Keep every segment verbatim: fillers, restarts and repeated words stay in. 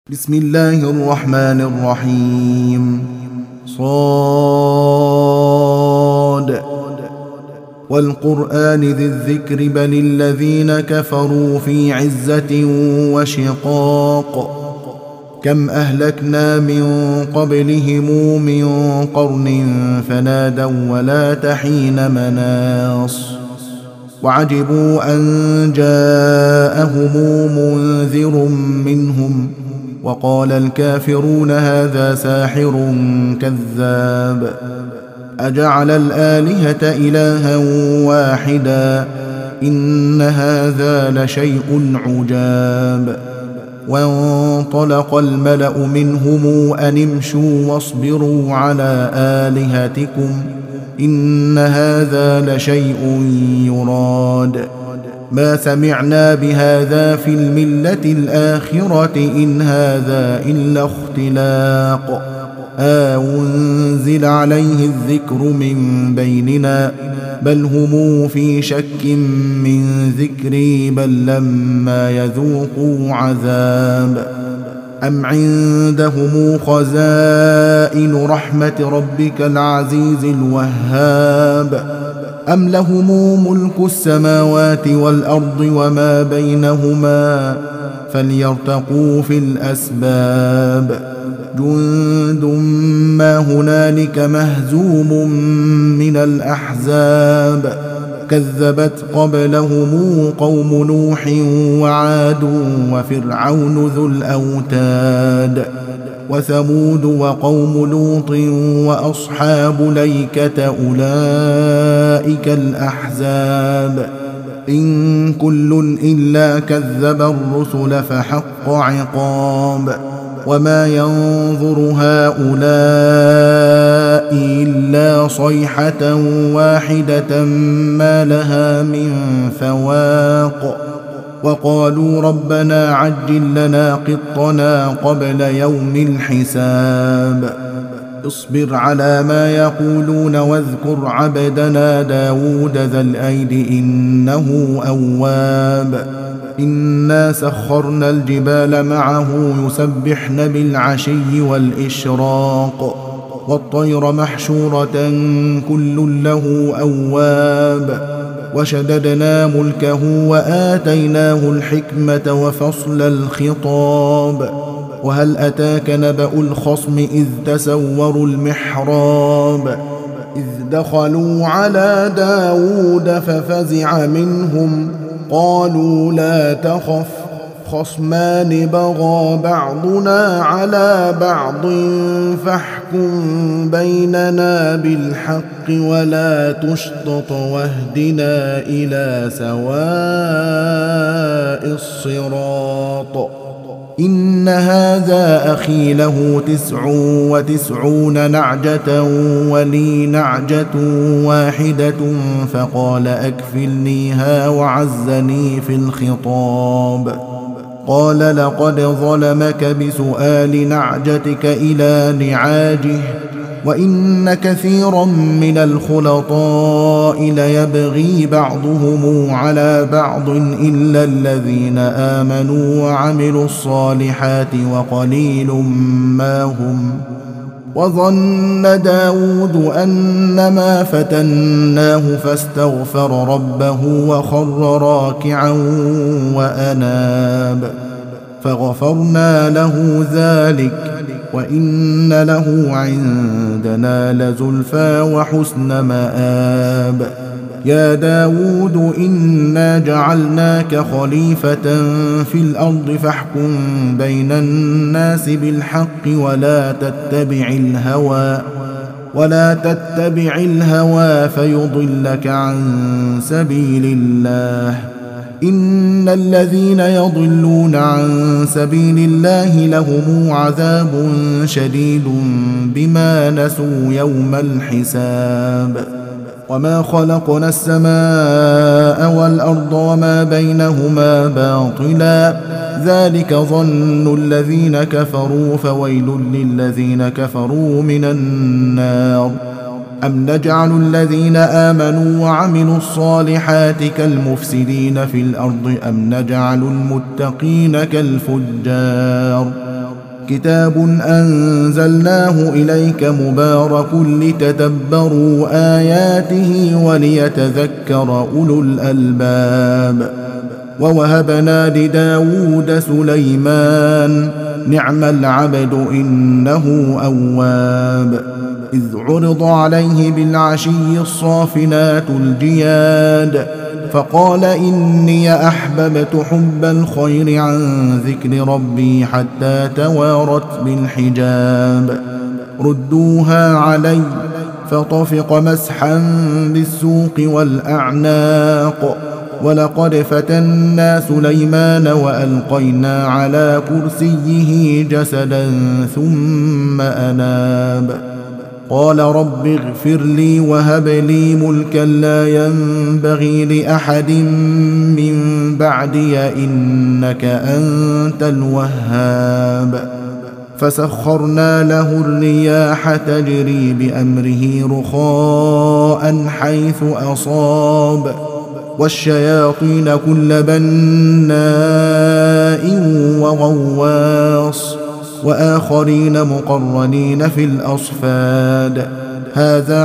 بسم الله الرحمن الرحيم. صاد والقرآن ذي الذكر بل الذين كفروا في عزة وشقاق. كم أهلكنا من قبلهم من قرن فنادوا ولا تحين مناص. وعجبوا أن جاءهم منذر منهم وقال الكافرون هذا ساحر كذاب. أجعل الآلهة إلها واحدا إن هذا لشيء عجاب. وانطلق الملأ منهم أن امشوا واصبروا على آلهتكم إن هذا لشيء يراد. ما سمعنا بهذا في الملة الآخرة إن هذا إلا اختلاق. أنزل عليه الذكر من بيننا بل هم في شك من ذكري بل لما يذوقوا عذاب. أم عندهم خزائن رحمة ربك العزيز الوهاب أم لهم ملك السماوات والأرض وما بينهما فليرتقوا في الأسباب. جند ما هنالك مهزوم من الأحزاب كذبت قبلهم قوم نوح وعاد وفرعون ذو الأوتاد وثمود وقوم لوط وأصحاب ليكة أولئك الأحزاب. إن كل إلا كذب الرسل فحق عقاب. وما ينظر هؤلاء إلا صيحة واحدة ما لها من فواق. وقالوا ربنا عجل لنا قطنا قبل يوم الحساب. اصبر على ما يقولون واذكر عبدنا داود ذا الأيد إنه أواب. إنا سخرنا الجبال معه يسبحن بالعشي والإشراق والطير محشورة كل له أواب. وشددنا ملكه وآتيناه الحكمة وفصل الخطاب. وهل أتاك نبأ الخصم إذ تسوروا المحراب إذ دخلوا على داود ففزع منهم قالوا لا تخف خصمان بغى بعضنا على بعض فاحكم بيننا بالحق ولا تشطط واهدنا إلى سواء الصراط. إن هذا أخي له تسع وتسعون نعجة ولي نعجة واحدة فقال أكفلنيها وعزني في الخطاب. قال لقد ظلمك بسؤال نعجتك إلى نعاجه وإن كثيرا من الخلطاء ليبغي بعضهم على بعض إلا الذين آمنوا وعملوا الصالحات وقليل ما هم. وظن داود أنما فتناه فاستغفر ربه وخر راكعا وأناب فغفرنا له ذلك وإن له عندنا لزلفى وحسن مآب. يا داود إنا جعلناك خليفة في الأرض فاحكم بين الناس بالحق ولا تتبع الهوى ولا تتبع الهوى فيضلك عن سبيل الله. إن الذين يضلون عن سبيل الله لهم عذاب شديد بما نسوا يوم الحساب. وما خلقنا السماء والأرض وما بينهما باطلا ذلك ظن الذين كفروا فويل للذين كفروا من النار. أم نجعل الذين آمنوا وعملوا الصالحات كالمفسدين في الأرض أم نجعل المتقين كالفجار كتاب أنزلناه إليك مبارك لتدبروا آياته وليتذكر أولو الألباب. ووهبنا لداود سليمان نعم العبد إنه أواب. إذ عرض عليه بالعشي الصافنات الجياد فقال إني أحببت حب الخير عن ذكر ربي حتى توارت بالحجاب. ردوها علي فطفق مسحا بالسوق والأعناق. ولقد فتنا سليمان وألقينا على كرسيه جسدا ثم أناب. قال رب اغفر لي وهب لي ملكا لا ينبغي لأحد من بعدي إنك أنت الوهاب. فسخرنا له الرياح تجري بأمره رخاء حيث أصاب والشياطين كل بناء وغواص وآخرين مقرنين في الأصفاد. هذا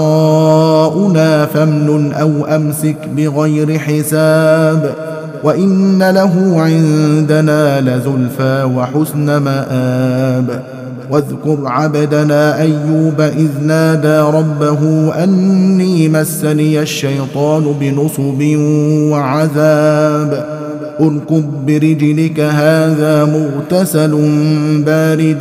عطاؤنا فامنن أو أمسك بغير حساب وإن له عندنا لزلفى وحسن مآب. واذكر عبدنا أيوب إذ نادى ربه أني مسني الشيطان بنصب وعذاب. اركض برجلك هذا مغتسل بارد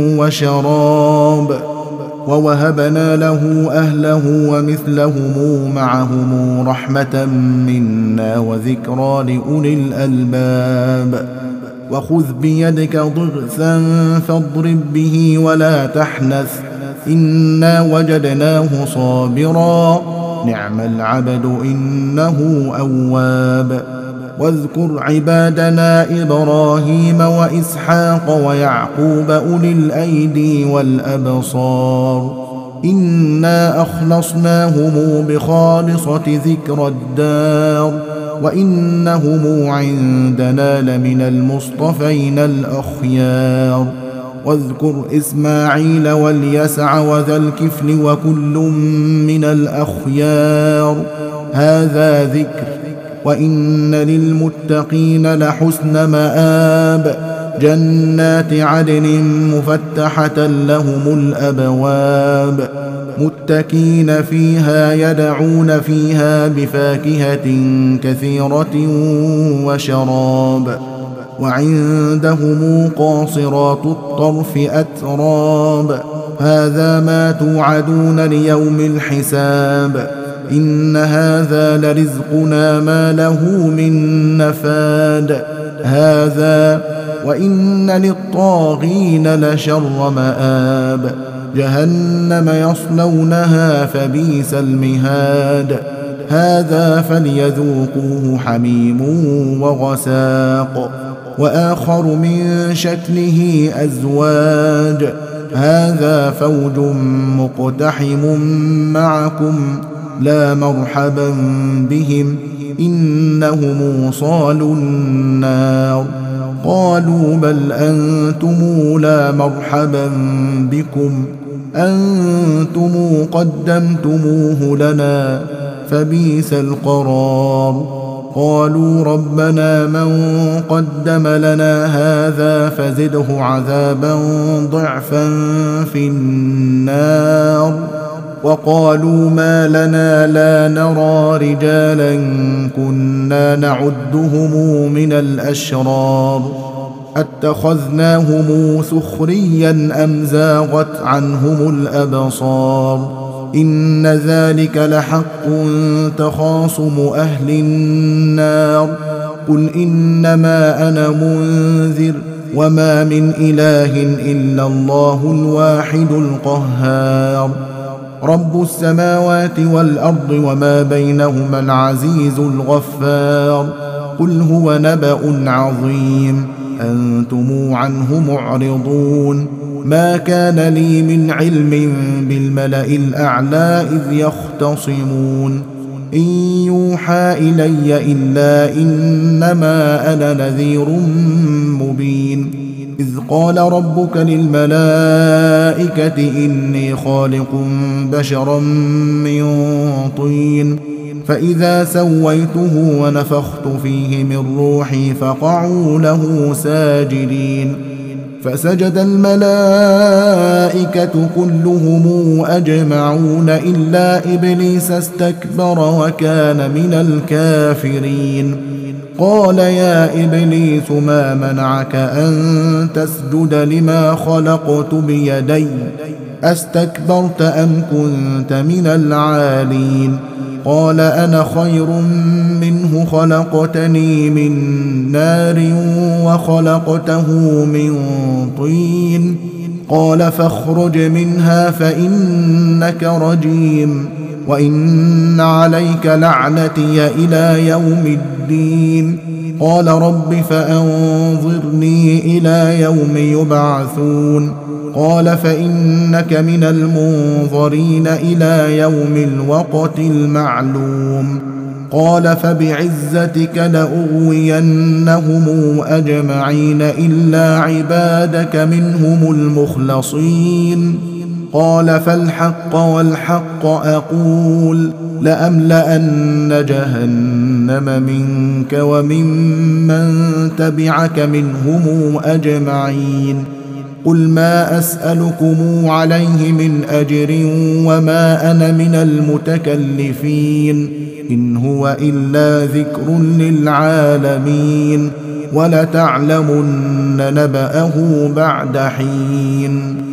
وشراب. ووهبنا له أهله ومثلهم معهم رحمة منا وذكرى لأولي الألباب. وخذ بيدك ضغثا فاضرب به ولا تحنث إنا وجدناه صابرا نعم العبد إنه أواب. واذكر عبادنا إبراهيم وإسحاق ويعقوب أولي الأيدي والأبصار إنا أخلصناهم بخالصة ذكر الدار وإنهم عندنا لمن المصطفين الأخيار. واذكر إسماعيل واليسع وذا الكفل وكل من الأخيار هذا ذكر وإن للمتقين لحسن مآب. جنات عدن مفتحة لهم الأبواب متكين فيها يدعون فيها بفاكهة كثيرة وشراب. وعندهم قاصرات الطرف أتراب هذا ما توعدون ليوم الحساب. إن هذا لرزقنا ما له من نفاد. هذا وإن للطاغين لشر مآب. جهنم يصلونها فبئس المهاد. هذا فليذوقوه حميم وغساق وآخر من شكله أزواج هذا فوج مقتحم معكم لا مرحبا بهم إنهم صالوا النار. قالوا بل أنتم لا مرحبا بكم أنتم قدمتموه لنا فبئس القرار. قالوا ربنا من قدم لنا هذا فزده عذابا ضعفا في النار. وقالوا ما لنا لا نرى رجالا كنا نعدهم من الأشرار أتخذناهم سخريا أم زاغت عنهم الأبصار. إن ذلك لحق تخاصم أهل النار. قل إنما أنا منذر وما من إله إلا الله الواحد القهار. رب السماوات والأرض وما بينهما العزيز الغفار. قل هو نبأ عظيم أنتم عنه معرضون. ما كان لي من علم بالملأ الأعلى إذ يختصمون إن يوحى إلي إلا إنما أنا نذير مبين. إذ قال ربك للملائكة إني خالق بشرا من طين فإذا سويته ونفخت فيه من روحي فقعوا له ساجدين فسجد الملائكة كلهم أجمعون إلا إبليس استكبر وكان من الكافرين قال يا إبليس ما منعك أن تسجد لما خلقت بيدي أستكبرت أم كنت من العالين قال أنا خير منه خلقتني من نار وخلقته من طين قال فاخرج منها فإنك رجيم وإن عليك لعنتي إلى يوم الدين قال رب فأنظرني إلى يوم يبعثون قال فإنك من المنظرين إلى يوم الوقت المعلوم قال فبعزتك لأغوينهم أجمعين إلا عبادك منهم المخلصين قال فالحق والحق أقول لأملأن جهنم منك وممن تبعك منهم أجمعين قل ما أسألكم عليه من أجر وما أنا من المتكلفين إن هو إلا ذكر للعالمين ولتعلمن نبأه بعد حين